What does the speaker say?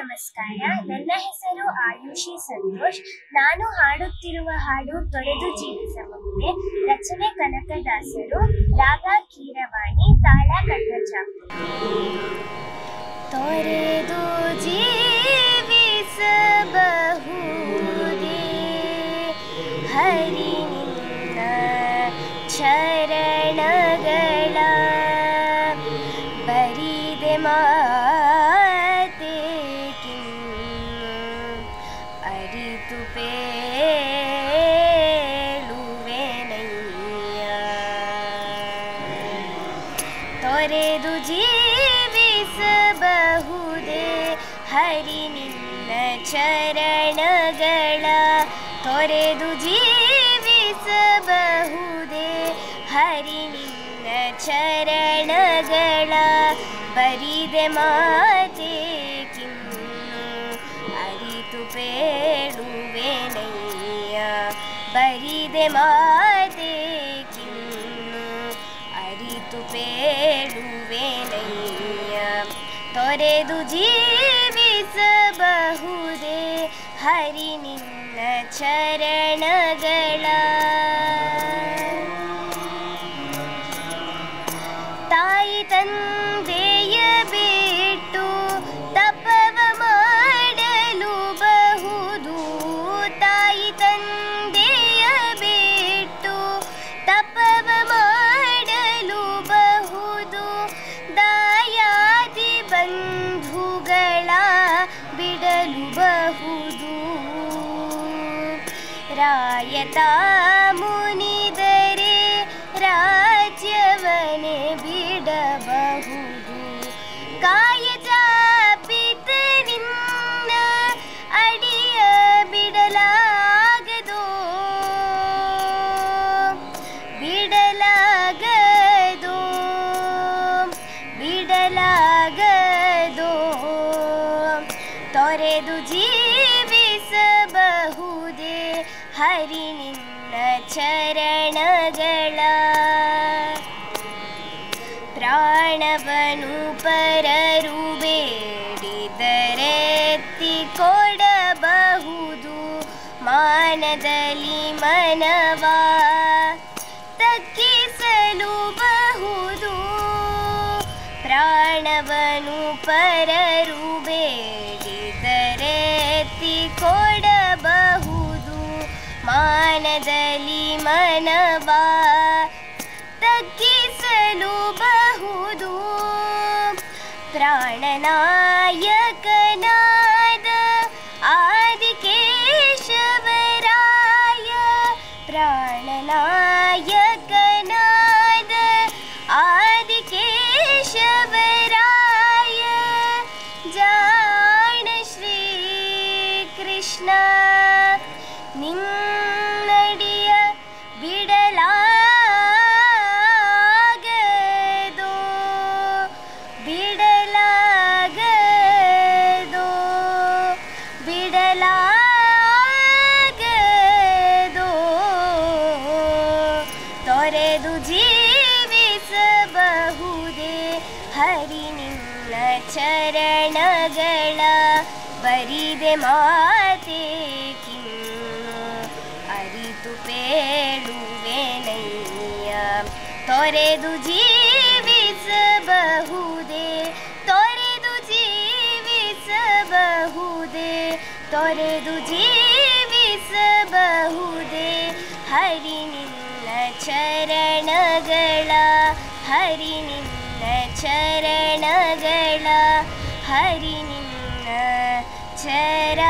ನಮಸ್ಕಾರ. ನನ್ನ ಹೆಸರು ಆಯುಷಿ ಸಂತೋಷ್. ನಾನು ಹಾಡುತ್ತಿರುವ ಹಾಡು ತೊರೆದು ಜೀವಿಸಬಹುದೇ. ರಚನೆ ಕನಕದಾಸರು. ರಾಗ ಕೀರವಾಣಿ, ತಾಳ ಕಟ್ಟಚಾಪುಡಿ. ತೊರೆದು ಜೀವಿಸಬಹುದೇ ಹರಿ ನಿನ್ನ ಚರಣಗಳ ಬರಿದೆ ಮಾತೆ ಅರಿತು ಪೇಳುವೆನಯ್ಯ. ತೊರೆದು ಜೀವಿಸಬಹುದೇ ಹರಿ ನಿನ್ನ ಚರಣಗಳ. ತೊರೆದು ಜೀವಿಸಬಹುದೇ ಹರಿ ನಿನ್ನ ಚರಣಗಳ ಬರಿದೆ ಮಾತೆ ಅರಿತು ಪೇಳುವೆನಯ್ಯ. ಬರಿದೆ ಮಾತೆ ಅರಿತು ಪೇಳುವೆನಯ್ಯ. ತೊರೆದು ಜೀವಿಸಬಹುದೇ ಹರಿ ನಿನ್ನ ಚರಣಗಳ. ತಾಯಿ ತಂದೆಯ ಬಿಟ್ಟು ತಪವ ಮಾಡಲು ಬಹುದು. ತಾಯಿ ತಂದೆಯ ಬಿಟ್ಟು ತಪವ ಮಾಡಲು ಬಹುದು. ದಾಯಾದಿ ಬಂಧುಗಳ ಬಿಡಲು ಬಹುದು. ರಾಯತ ಮುನಿದರೆ ರಾಜ್ಯವನೇ ಬಿಡಬಹುದು. ಕಾಯಜ ಪಿತ ನಿನ್ನ ಅಡಿಯ ಬಿಡಲಾಗದೋ. ಬಿಡಲಾಗದೋ ಬಿಡಲಾಗದೋ. ತೊರೆದು ಜೀವಿಸಬಹುದೇ ಹರಿ ನಿನ್ನ ಚರಣಗಳ. ಪ್ರಾಣವನು ಪರರು ಬೇಡಿದರೆತ್ತಿ ಕೊಡಬಹುದು. ಮಾನದಲ್ಲಿ ಮನವ ತಗ್ಗಿಸಲು ಬಹುದು. ಪ್ರಾಣವನು ಪರರು ಬೇಡಿದರೆತ್ತಿ ಕೊಡಬಹುದು. ಮಾನದಲ್ಲಿ ಮನವ ತಗ್ಗಿಸಲು ಬಹುದು. ಪ್ರಾಣನಾಯಕನಾದ ಆದಿಕೇಶವರಾಯ. ಪ್ರಾಣನಾಯಕನಾದ ಆದಿಕೇಶವರಾಯ. ಜಾಣ ಶ್ರೀ ಕೃಷ್ಣ ನಿನ್ನಡಿಯ ಬಿಡಲಾಗದೋ. ಬಿಡಲಾಗದೋ ಬಿಡಲಾಗದೋ. ತೊರೆದು ಜೀವಿಸಬಹುದೇ ಹರಿ ನಿನ್ನ ಚರಣಗಳ ಬರಿದೆ ಮಾತೆ ಅರಿತು ಪೇಳುವೆನಯ್ಯ. ತೊರೆದು ಜೀವಿಸಬಹುದೇ. ತೊರೆದು ಜೀವಿಸಬಹುದೇ. ತೊರೆದು ಜೀವಿಸಬಹುದೇ ಹರಿ ನಿನ್ನ ಚರಣಗಳ. ಹರಿ ನಿನ್ನ ಚರಣಗಳ. ಹರಿ ನಿನ್ನ ಚರ